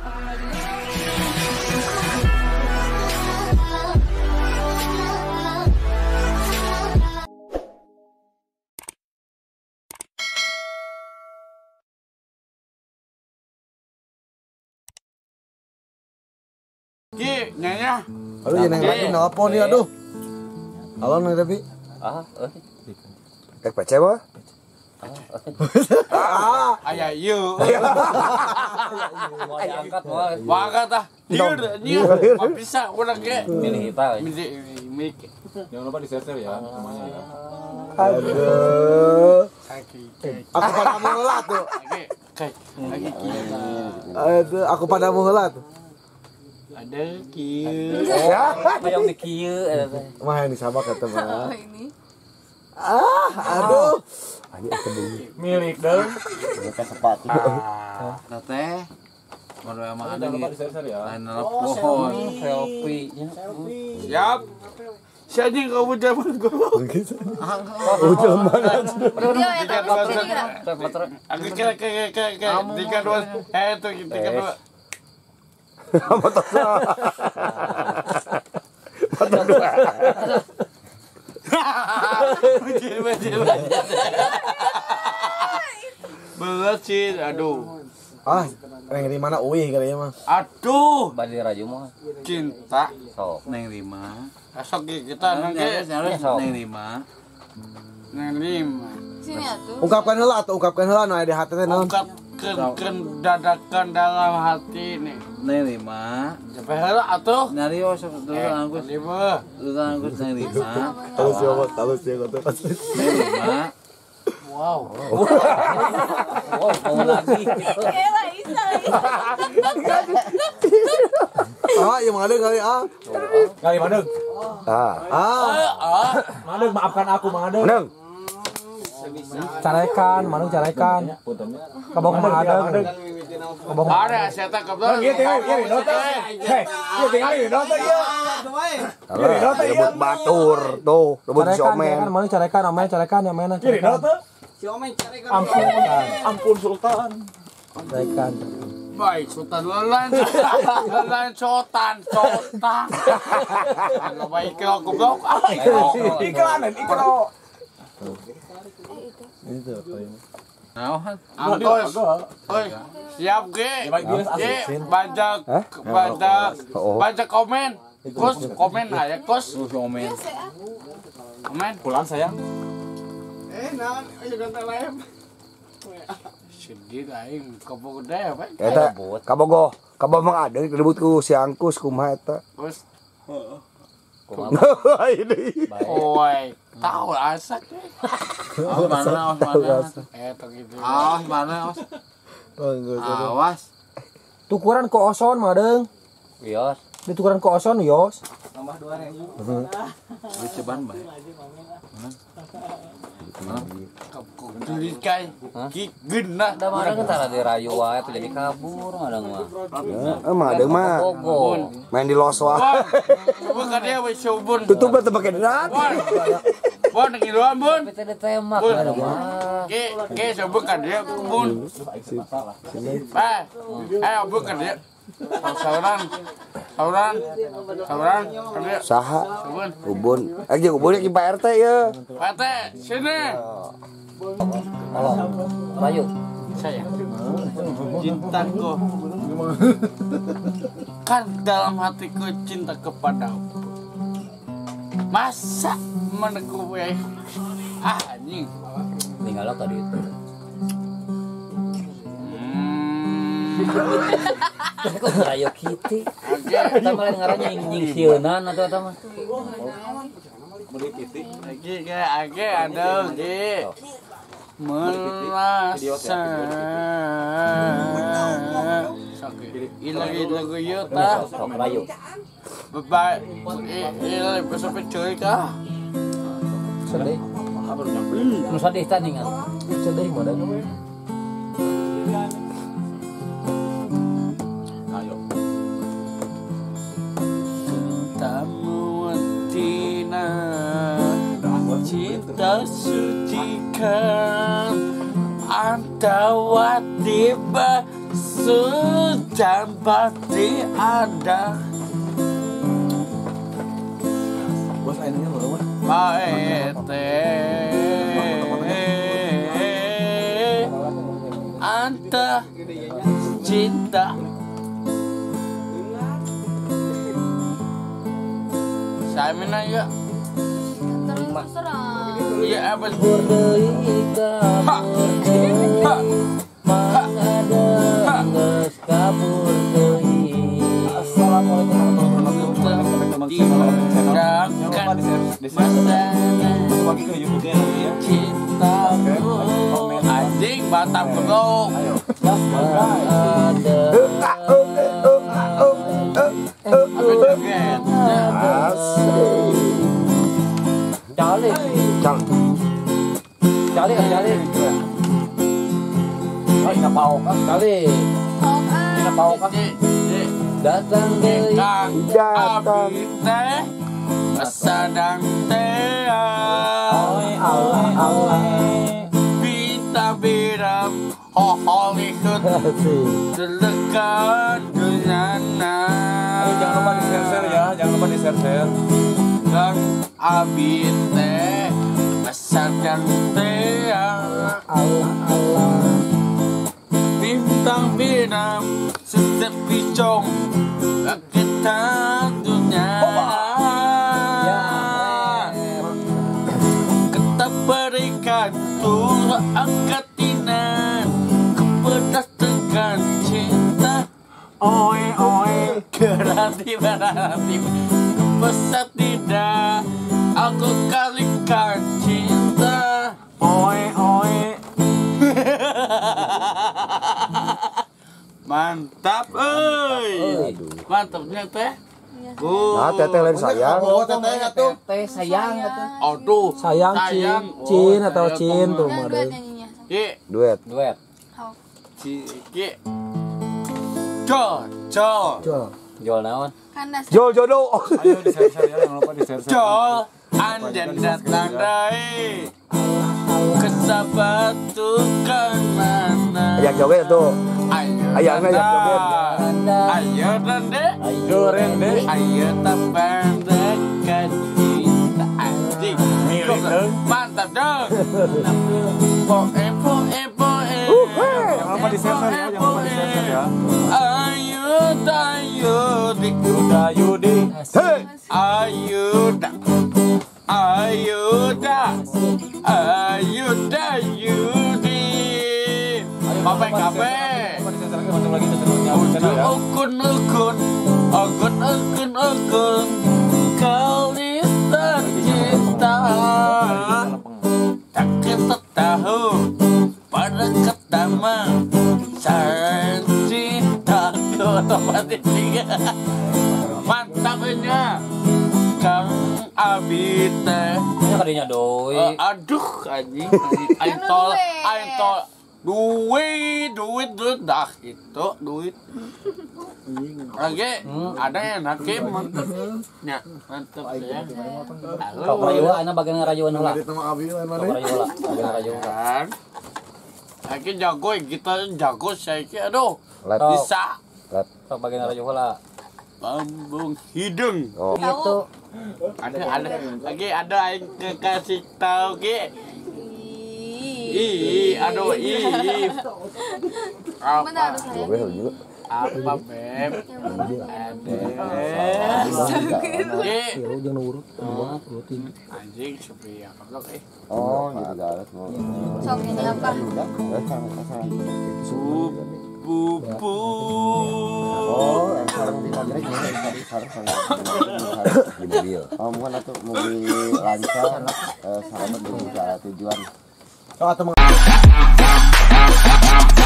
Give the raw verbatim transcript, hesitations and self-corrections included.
Ki, nyanya. Aduh, jangan lagi nelpon nih, aduh. Halo, Neng Devi. Ah, eh. Kek P C mah? Ah, aya ieu. Mau diangkat mau. Angkat ah. Ieu, ieu. Mah bisa urang ge. Milih kita. Milih mic. Jangan lupa di-share ya semuanya ya. Aduh. Kaki. Aku pada muheula tuh. Kaki. Kaki kita. Aduh, aku pada muheula tuh. Ada kieu. Hayang di kieu eta teh. Mah yang disabak kata mah. Ini. Ah, aduh. Ini aku dulu. Milik dong. Pakai sepatu. Ah, teh. Mau mah ada Jangan lupa nih. di-share ya. Lain pohon. Selfie. Siap. Si anjing kamu zaman gua. Oh, zaman aja. Video ya tak foto ini kira. Aku kira kayak kayak kayak tiga dua eh itu tiga dua. Motor. Motor dua. Bajil bajil. Belet sih, aduh. Ah, yang di mana uih kali ya mah. Aduh, Badi raju mah. cinta. Sok. Neng lima. Esok kita nanti neng lima. Neng lima. Sini atuh. Ungkapkan heula atuh, ungkapkan heula nu aya di hati teh naon. Ungkapkan dadakan dalam hati nih. Neng lima. Sampai heula atuh. Nyarios dulu angkus. Lima. Dulu angkus neng lima. Halus ya, Bos. Halus ya kata. Neng lima. Wow. Oh, mau lagi. Kela isa. Ah, yang ada kali ah. Kali Mandeng. Ah. Ah. Ah, Mandeng maafkan aku Mandeng. Neng. Carekan, Manu carekan. Kabong mah ada. Kabong ada saya tak kebetulan. Iya tinggal iya di nota. Hei, iya tinggal di nota iya. Kalau rebut batur tuh, rebut carekan, siomen. carekan, Manu carekan, namanya carekan, yang mana Iya di carekan. nota. Ampun, ampun Sultan. Carekan. Baik, sultan lelan. Lelan sultan, sultan. Kalau baik ke aku blok. Iklanan, iklan. Itu apa ini? Angkos. Oi, siap ge. Ge, bajak bajak bajak komen. Kos komen aja, kos. Komen. Komen. Pulang sayang. Eh, naon ayo ganti lem. Sedih aing kopo gede apa? Eta kabogoh, kabogoh mah ada rebut ku si Angkus kumaha eta. Kos. Ini. Oi, tahu asak. Awas mana, awas mana. Eh, tuh gitu. Awas mana, awas. Awas. Tukuran ku oson mah deung. Wios. Ditukuran ku oson yos. Tambah dua ribu. Duit ceban bae. Tulis kai. Ki geuna. Da mah tara di rayu wae teh jadi kabur mah mah. Eh mah ada mah. Pogo. Main di los wae. Bukan dia we subun. Tutup teh pakai drat. Bon. Bon ngiluan bun. Tapi teh ditembak ada mah. Ke ke subun kan dia bun. Bah. Eh bukan dia. Sauran. Sauran. Sauran kan dia. Saha? Subun. Ubun. Eh jeung ubun ki Pak R T ya. Pak T, sini. Halo. Rayu. Saya. Cintaku. Kan dalam hatiku cinta kepadamu. Masa meneguk we. Ah anjing. Tinggal tadi itu. Kok rayu kiti. Kita malah ngarannya nying sieunan atau eta mah. Lagi kayak age ada ge. Merasa. Ilang ilang yo ta. Sok rayu. Bye. Ilang besok cuy kah? Sedih. Nu sadih tandingan. Sedih mah deung. Cinta sucikan antawati basuh Jambati ada Bos airnya berapa? Paete Anta cinta Saya minta ya Terus serang. Iya apa Berdei kabur deui mangada geus kabur deui. Assalamualaikum warahmatullahi wabarakatuh. Bagi ke YouTube-nya nanti ya. Cintaku anjing Batam Gelok Cali, Cal. cali kan cali. Oh, ina pao kan cali. Ina pao kan. Datang deui Kang Datang. Abi teh sedang teh awe awe awe. Bita biram hoholihut Delekan dunyana Jangan lupa di share-share ya, jangan lupa di share-share. Kang Abi teh sedang teh Allah Allah. Bintang biram setiap picong kita dunia kita berikan tuh angkatinan kepedas cinta oi oi gerati berarti pesat tidak aku kalikan cinta oi oi mantap euy mantapnya teh Nah, teteh lain sayang. Teh sayang atuh. aduh Sayang Cin, Cin atau Cin tuh Nah, mah duet deh. nyanyinya. Ki Duet. Duet. Ci ki co co Jol. Jual naon? Kandas. Jol jodoh. Ayo di share-share ya, jangan lupa di share-share. co anjen datang dari kesabat tukang mana Yang joget tuh. ayo Ayangnya yang joget. ayo rende Ayo Rende. ayo tambah dekat cinta anjing Milik dong. mantap dong poe poe poe Jangan lupa di share-share ya, jangan lupa di share-share ya. ayo ayo di Udah Yudi. Hei. ayo da ayo da ayo da yudi Bapak kafe Masuk lagi ke channel ya. ukun ukun ukun ukun ukun kali tercinta tak kita tahu pada ketama cintaku otomatis tiga mantapnya Kang Abi teh Nya kadinya doi. Eh, aduh anjing aing tol aing tol duit duit duit dah itu duit oke ada yang nake mantep ya mantep ya Kau rayuwa ana bagian rayuan heula. Nama Abi lain Kau mana? rayuwa, bagian rayuwa. kan Aki jago kita jago saya ki aduh Lat. bisa Kau bagian rayuwa heula. lambung hidung Oh. Gitu. ada ada lagi ada aing kasih tahu ki ih aduh ih Mana apa harus saya? Joget juga. apa beb ada ki Lu jangan urut. Urutin. anjing sepi ya kalau eh Oh, gitu galak. Sok ini apa? pupu Oh, yang sekarang di pabrik ya, yang tadi sekarang saya Di mobil. oh mungkin atau mobil lancar eh, sahabat menuju ke arah tujuan Oh, atau